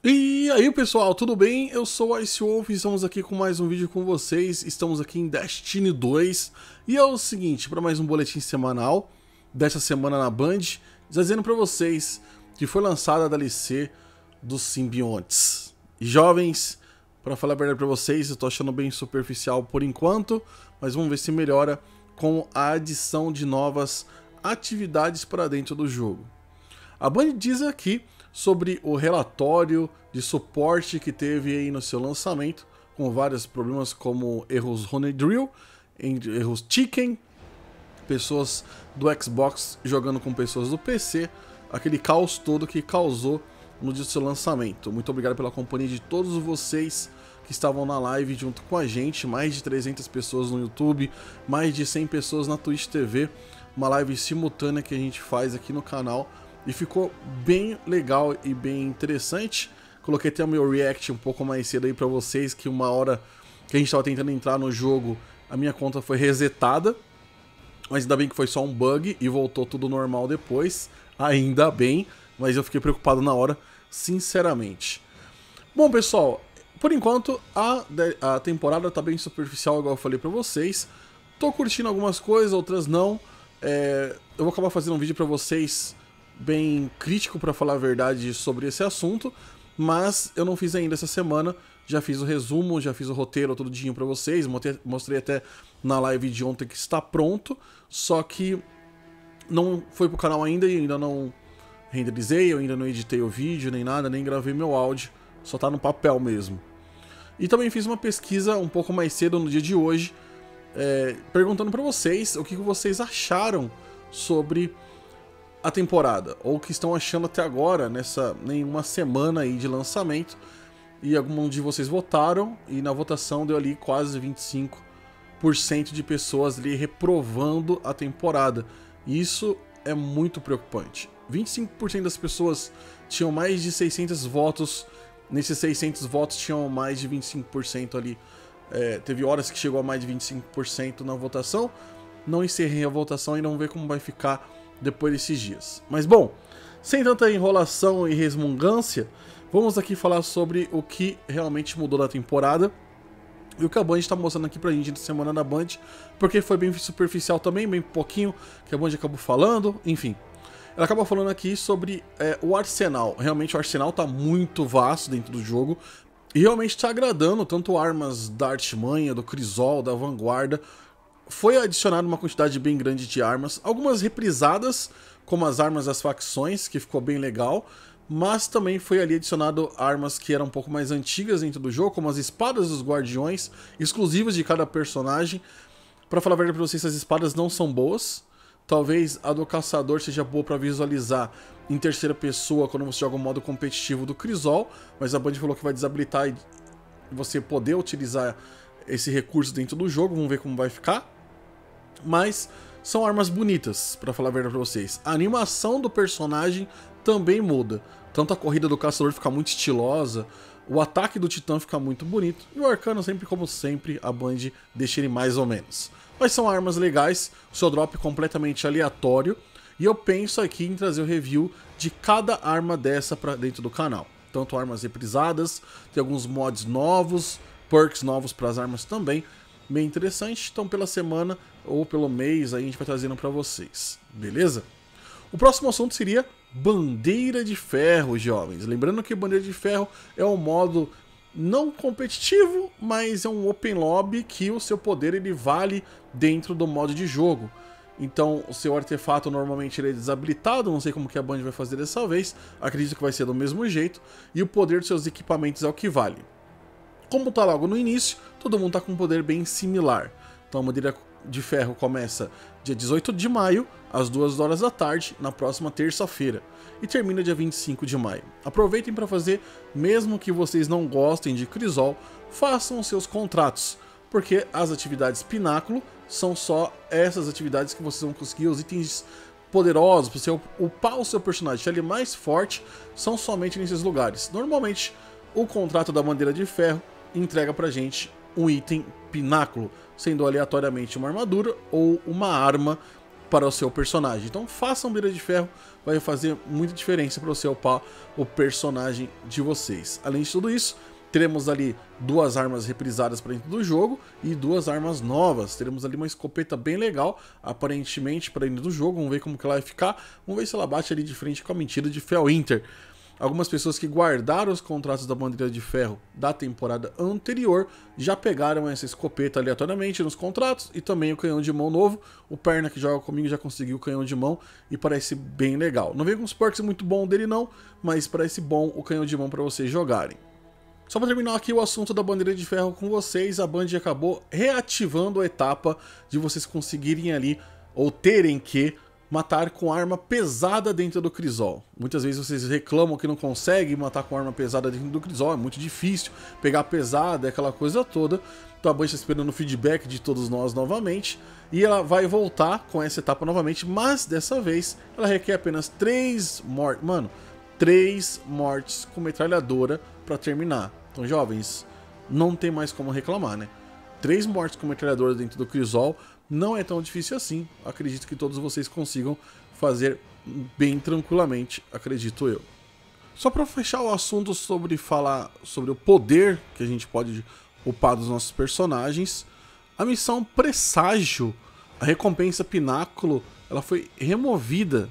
E aí pessoal, tudo bem? Eu sou o Ice Wolf e estamos aqui com mais um vídeo com vocês. Estamos aqui em Destiny 2 e é o seguinte, para mais um boletim semanal desta semana na Band, dizendo para vocês que foi lançada a DLC dos simbiontes. E jovens, para falar a verdade para vocês, eu tô achando bem superficial por enquanto, mas vamos ver se melhora com a adição de novas atividades para dentro do jogo. A Band diz aqui sobre o relatório de suporte que teve aí no seu lançamento, com vários problemas como erros Honey-Drill, erros Chicken, pessoas do Xbox jogando com pessoas do PC, aquele caos todo que causou no dia do seu lançamento. Muito obrigado pela companhia de todos vocês que estavam na live junto com a gente, mais de 300 pessoas no YouTube, mais de 100 pessoas na Twitch TV, uma live simultânea que a gente faz aqui no canal. E ficou bem legal e bem interessante. Coloquei até o meu react um pouco mais cedo aí pra vocês, que uma hora que a gente tava tentando entrar no jogo, a minha conta foi resetada. Mas ainda bem que foi só um bug e voltou tudo normal depois. Ainda bem, mas eu fiquei preocupado na hora, sinceramente. Bom, pessoal, por enquanto a temporada tá bem superficial, igual eu falei pra vocês. Tô curtindo algumas coisas, outras não. Eu vou acabar fazendo um vídeo pra vocês bem crítico, para falar a verdade, sobre esse assunto, mas eu não fiz ainda essa semana. Já fiz o resumo, já fiz o roteiro tudinho para vocês, mostrei até na live de ontem que está pronto, só que não foi pro canal ainda e ainda não renderizei, eu ainda não editei o vídeo nem nada, nem gravei meu áudio, só tá no papel mesmo. E também fiz uma pesquisa um pouco mais cedo no dia de hoje, perguntando para vocês o que vocês acharam sobre a temporada, ou o que estão achando até agora, nessa nenhuma semana aí de lançamento. E alguns de vocês votaram, e na votação deu ali quase 25% de pessoas ali reprovando a temporada. E isso é muito preocupante. 25% das pessoas tinham mais de 600 votos, nesses 600 votos tinham mais de 25% ali. Teve horas que chegou a mais de 25% na votação. Não encerrei a votação e não ver como vai ficar depois desses dias. Mas bom, sem tanta enrolação e resmungância, vamos aqui falar sobre o que realmente mudou da temporada e o que a Band está mostrando aqui pra gente na semana da Band, porque foi bem superficial também, bem pouquinho que a Band acabou falando, enfim. Ela acaba falando aqui sobre o arsenal. Realmente o arsenal tá muito vasto dentro do jogo e realmente está agradando tanto armas da Artimanha, do Crisol, da Vanguarda. Foi adicionada uma quantidade bem grande de armas, algumas reprisadas, como as armas das facções, que ficou bem legal, mas também foi ali adicionado armas que eram um pouco mais antigas dentro do jogo, como as espadas dos guardiões, exclusivas de cada personagem. Pra falar a verdade pra vocês, essas espadas não são boas. Talvez a do caçador seja boa pra visualizar em terceira pessoa quando você joga o modo competitivo do Crisol, mas a Band falou que vai desabilitar e você poder utilizar esse recurso dentro do jogo, vamos ver como vai ficar. Mas são armas bonitas, pra falar a verdade pra vocês. A animação do personagem também muda. Tanto a corrida do caçador fica muito estilosa, o ataque do titã fica muito bonito, e o arcano sempre, como sempre, a Band deixa ele mais ou menos. Mas são armas legais, o seu drop é completamente aleatório, e eu penso aqui em trazer o review de cada arma dessa pra dentro do canal. Tanto armas reprisadas, tem alguns mods novos, perks novos para as armas também, bem interessante. Então pela semana ou pelo mês aí a gente vai trazendo para vocês, beleza? O próximo assunto seria Bandeira de Ferro, jovens. Lembrando que Bandeira de Ferro é um modo não competitivo, mas é um open lobby que o seu poder ele vale dentro do modo de jogo. Então o seu artefato normalmente ele é desabilitado, não sei como que a Band vai fazer dessa vez, acredito que vai ser do mesmo jeito, e o poder dos seus equipamentos é o que vale. Como tá logo no início, todo mundo tá com um poder bem similar. Então a Bandeira de Ferro começa dia 18 de maio, às 2 horas da tarde, na próxima terça-feira, e termina dia 25 de maio. Aproveitem para fazer, mesmo que vocês não gostem de Crisol, façam os seus contratos, porque as atividades Pináculo são só essas atividades que vocês vão conseguir, os itens poderosos, para você upar o seu personagem, deixar ele mais forte, são somente nesses lugares. Normalmente, o contrato da Bandeira de Ferro entrega pra gente um item Pináculo, sendo aleatoriamente uma armadura ou uma arma para o seu personagem. Então façam Beira de Ferro, vai fazer muita diferença para você upar o personagem de vocês. Além de tudo isso, teremos ali 2 armas reprisadas para dentro do jogo e 2 armas novas. Teremos ali uma escopeta bem legal, aparentemente, para dentro do jogo. Vamos ver como que ela vai ficar. Vamos ver se ela bate ali de frente com a mentira de Felwinter. Algumas pessoas que guardaram os contratos da Bandeira de Ferro da temporada anterior já pegaram essa escopeta aleatoriamente nos contratos e também o canhão de mão novo. O Perna, que joga comigo, já conseguiu o canhão de mão e parece bem legal. Não veio com os perks muito bom dele não, mas parece bom o canhão de mão para vocês jogarem. Só para terminar aqui o assunto da Bandeira de Ferro com vocês, a Band acabou reativando a etapa de vocês conseguirem ali, ou terem que, matar com arma pesada dentro do Crisol. Muitas vezes vocês reclamam que não conseguem matar com arma pesada dentro do Crisol, é muito difícil, pegar pesada, aquela coisa toda. Então a Band está esperando o feedback de todos nós novamente, e ela vai voltar com essa etapa novamente, mas dessa vez ela requer apenas 3 mortes. Mano, 3 mortes com metralhadora para terminar. Então, jovens, não tem mais como reclamar, né? 3 mortes com metralhadora dentro do Crisol não é tão difícil assim. Acredito que todos vocês consigam fazer bem tranquilamente, acredito eu. Só para fechar o assunto sobre falar sobre o poder que a gente pode upar dos nossos personagens, a missão Presságio, a recompensa Pináculo, ela foi removida.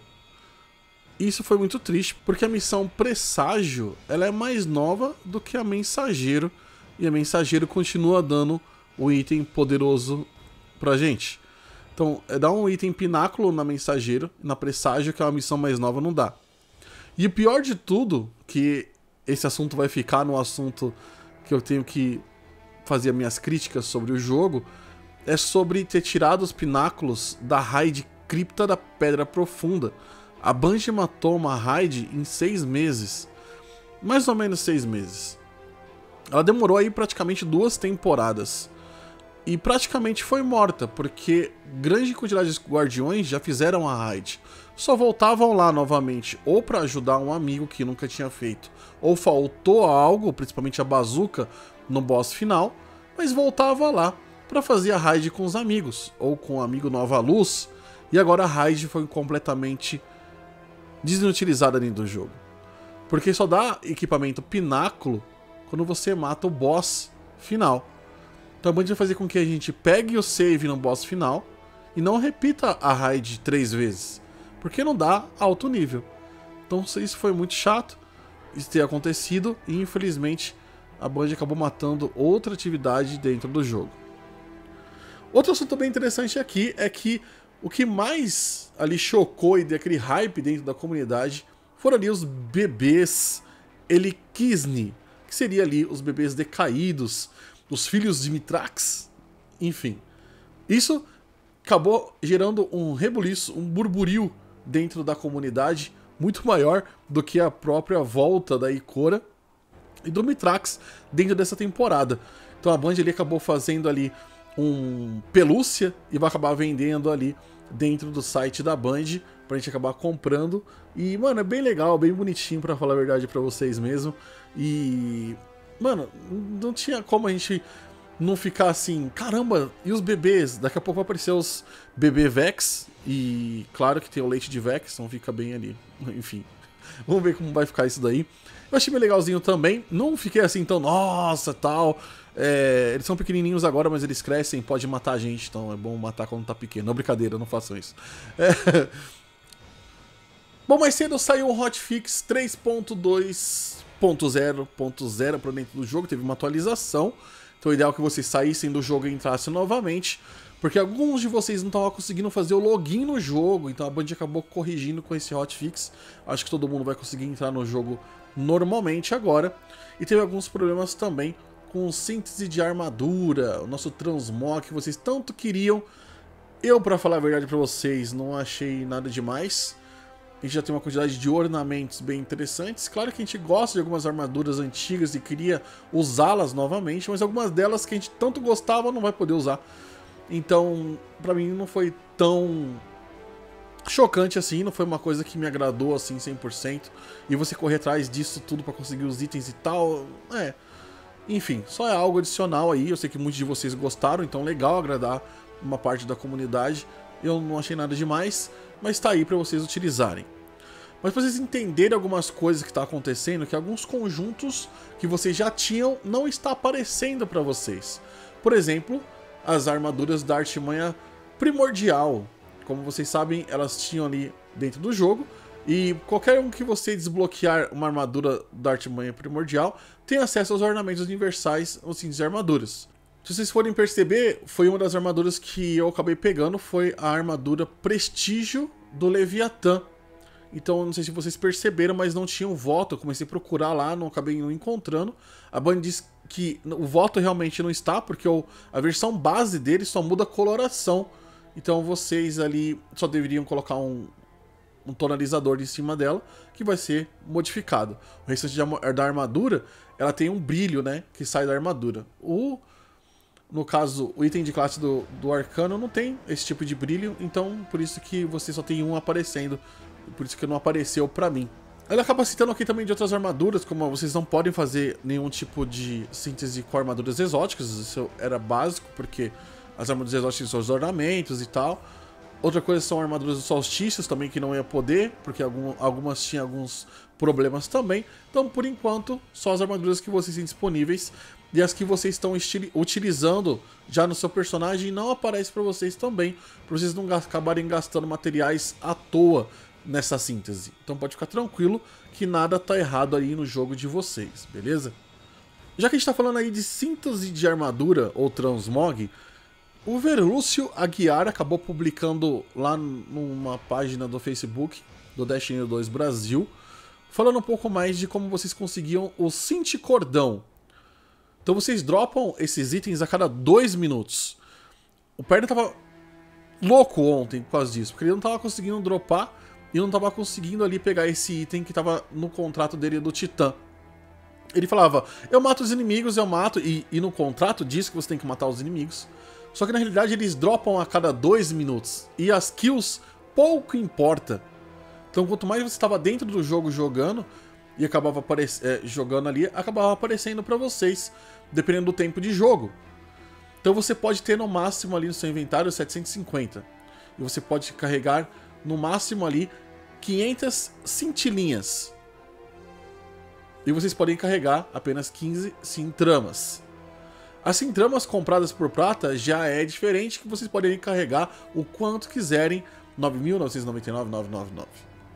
Isso foi muito triste, porque a missão Presságio, ela é mais nova do que a Mensageiro, e a Mensageiro continua dando o item poderoso pra gente. Então, dá um item Pináculo na Mensageiro, na Presságio, que é uma missão mais nova, não dá. E o pior de tudo, que esse assunto vai ficar no assunto que eu tenho que fazer minhas críticas sobre o jogo, é sobre ter tirado os pináculos da raid Cripta da Pedra Profunda. A Bungie matou uma raid em 6 meses. Mais ou menos 6 meses. Ela demorou aí praticamente 2 temporadas. E praticamente foi morta, porque grande quantidade de guardiões já fizeram a raid. Só voltavam lá novamente, ou para ajudar um amigo que nunca tinha feito, ou faltou algo, principalmente a bazuca, no boss final, mas voltava lá para fazer a raid com os amigos, ou com o amigo Nova Luz, e agora a raid foi completamente desutilizada dentro do jogo. Porque só dá equipamento Pináculo quando você mata o boss final. Então a Band vai fazer com que a gente pegue o save no boss final e não repita a raid 3 vezes, porque não dá alto nível. Então isso foi muito chato, isso ter acontecido, e infelizmente a Band acabou matando outra atividade dentro do jogo. Outro assunto bem interessante aqui é que o que mais ali chocou e deu aquele hype dentro da comunidade foram ali os bebês Elikizny, que seria ali os bebês decaídos, os filhos de Mithrax, enfim. Isso acabou gerando um rebuliço, um burburinho dentro da comunidade muito maior do que a própria volta da Ikora e do Mithrax dentro dessa temporada. Então a Band ali acabou fazendo ali um pelúcia e vai acabar vendendo ali dentro do site da Band pra gente acabar comprando. E, mano, é bem legal, bem bonitinho, pra falar a verdade pra vocês mesmo. E, mano, não tinha como a gente não ficar assim, caramba, e os bebês? Daqui a pouco vai aparecer os bebê Vex, e claro que tem o leite de Vex, então fica bem ali. Enfim, vamos ver como vai ficar isso daí. Eu achei bem legalzinho também, não fiquei assim tão, nossa, tal. Eles são pequenininhos agora, mas eles crescem, pode matar a gente, então é bom matar quando tá pequeno. Não, brincadeira, não façam isso. Bom, mais cedo saiu o hotfix 3.2.0.0 para dentro do jogo, teve uma atualização. Então o ideal é que vocês saíssem do jogo e entrassem novamente, porque alguns de vocês não estavam conseguindo fazer o login no jogo, então a Band acabou corrigindo com esse hotfix. Acho que todo mundo vai conseguir entrar no jogo normalmente agora. E teve alguns problemas também com síntese de armadura, o nosso transmog que vocês tanto queriam. Eu, pra falar a verdade pra vocês, não achei nada demais. A gente já tem uma quantidade de ornamentos bem interessantes. Claro que a gente gosta de algumas armaduras antigas e queria usá-las novamente, mas algumas delas que a gente tanto gostava não vai poder usar. Então, pra mim não foi tão chocante assim, não foi uma coisa que me agradou assim 100%. E você correr atrás disso tudo pra conseguir os itens e tal, enfim, só é algo adicional aí. Eu sei que muitos de vocês gostaram, então legal agradar uma parte da comunidade. eu não achei nada demais, mas tá aí para vocês utilizarem. Mas para vocês entenderem algumas coisas que está acontecendo, que alguns conjuntos que vocês já tinham não está aparecendo para vocês. Por exemplo, as armaduras da artimanha primordial. Como vocês sabem, elas tinham ali dentro do jogo. E qualquer um que você desbloquear uma armadura da artimanha primordial tem acesso aos ornamentos universais, os cintos de armaduras. Se vocês forem perceber, foi uma das armaduras que eu acabei pegando, foi a armadura Prestígio do Leviatã. Então, não sei se vocês perceberam, mas não tinha um voto. Eu comecei a procurar lá, não acabei não encontrando. A Band diz que o voto realmente não está, porque a versão base dele só muda a coloração. Então, vocês ali só deveriam colocar um tonalizador em cima dela, que vai ser modificado. O restante da armadura, ela tem um brilho, né, que sai da armadura. No caso, o item de classe do Arcano não tem esse tipo de brilho, então por isso que você só tem um aparecendo, por isso que não apareceu pra mim. Ele acaba citando aqui também de outras armaduras, como vocês não podem fazer nenhum tipo de síntese com armaduras exóticas, isso era básico, porque as armaduras exóticas são os ornamentos e tal. Outra coisa são armaduras dos solstícios também, que não ia poder, porque algumas tinham alguns problemas também. Então, por enquanto, só as armaduras que vocês têm disponíveis e as que vocês estão utilizando já no seu personagem não aparecem para vocês também, para vocês não acabarem gastando materiais à toa nessa síntese. Então pode ficar tranquilo que nada tá errado aí no jogo de vocês, beleza? Já que a gente tá falando aí de síntese de armadura ou transmog, o Verlúcio Aguiar acabou publicando lá numa página do Facebook do Destiny 2 Brasil, falando um pouco mais de como vocês conseguiam o Synth Cordão. Então vocês dropam esses itens a cada 2 minutos. O Perna tava louco ontem por causa disso, porque ele não tava conseguindo dropar e não tava conseguindo ali pegar esse item que tava no contrato dele do Titã. Ele falava, eu mato os inimigos, eu mato, e no contrato diz que você tem que matar os inimigos. Só que na realidade eles dropam a cada 2 minutos. E as kills pouco importa. Então quanto mais você estava dentro do jogo jogando, e acabava jogando ali, acabava aparecendo para vocês, dependendo do tempo de jogo. Então você pode ter no máximo ali no seu inventário 750. E você pode carregar no máximo ali 500 cintilinhas. E vocês podem carregar apenas 15 cintramas. As cintramas compradas por prata já é diferente, que vocês podem carregar o quanto quiserem, 9.999,999.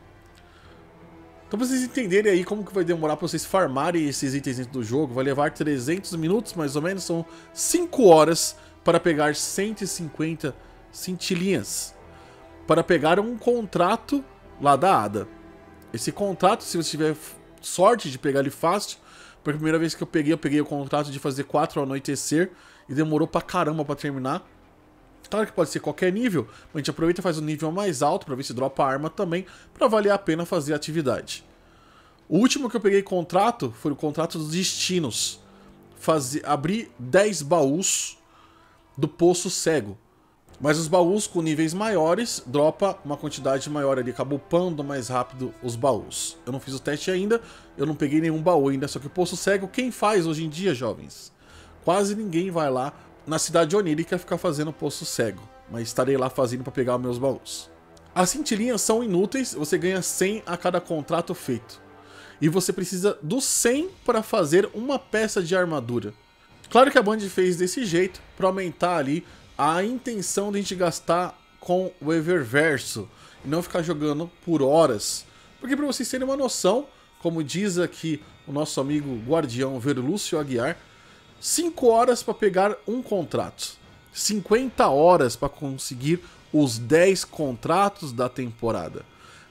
Então pra vocês entenderem aí como que vai demorar para vocês farmarem esses itens dentro do jogo, vai levar 300 minutos mais ou menos, são 5 horas para pegar 150 cintilinhas. Para pegar um contrato lá da Ada. Esse contrato, se você tiver sorte de pegar ele fácil, porque a primeira vez que eu peguei o contrato de fazer 4 ao anoitecer e demorou pra caramba pra terminar. Claro que pode ser qualquer nível, mas a gente aproveita e faz um nível mais alto pra ver se dropa arma também, pra valer a pena fazer a atividade. O último que eu peguei contrato foi o contrato dos destinos. Abrir 10 baús do Poço Cego. Mas os baús com níveis maiores dropa uma quantidade maior ali, acaba upando mais rápido os baús. Eu não fiz o teste ainda, eu não peguei nenhum baú ainda, só que o Poço Cego, quem faz hoje em dia, jovens? Quase ninguém vai lá na cidade onírica ficar fazendo Poço Cego, mas estarei lá fazendo para pegar meus baús. As cintilinhas são inúteis, você ganha 100 a cada contrato feito. E você precisa dos 100 para fazer uma peça de armadura. Claro que a Band fez desse jeito para aumentar ali a intenção de a gente gastar com o Eververso e não ficar jogando por horas. Porque para vocês terem uma noção, como diz aqui o nosso amigo guardião Verlúcio Aguiar, 5 horas para pegar um contrato, 50 horas para conseguir os 10 contratos da temporada,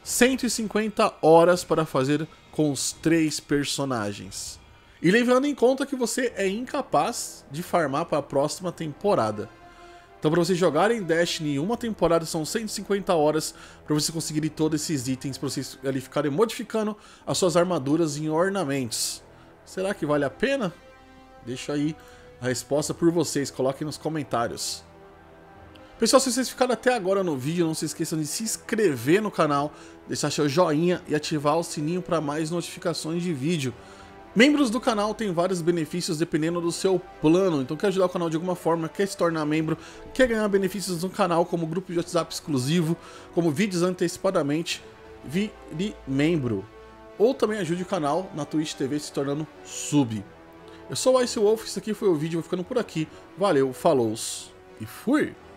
150 horas para fazer com os 3 personagens. E levando em conta que você é incapaz de farmar para a próxima temporada. Então para vocês jogarem Destiny em uma temporada são 150 horas para vocês conseguirem todos esses itens, para vocês ali ficarem modificando as suas armaduras em ornamentos. Será que vale a pena? Deixa aí a resposta por vocês, coloquem nos comentários. Pessoal, se vocês ficaram até agora no vídeo, não se esqueçam de se inscrever no canal, deixar seu joinha e ativar o sininho para mais notificações de vídeo. Membros do canal têm vários benefícios dependendo do seu plano, então quer ajudar o canal de alguma forma, quer se tornar membro, quer ganhar benefícios no canal, como grupo de WhatsApp exclusivo, como vídeos antecipadamente, vire membro. Ou também ajude o canal na Twitch TV se tornando sub. Eu sou o Ice Wolf, esse aqui foi o vídeo, vou ficando por aqui. Valeu, falou e fui!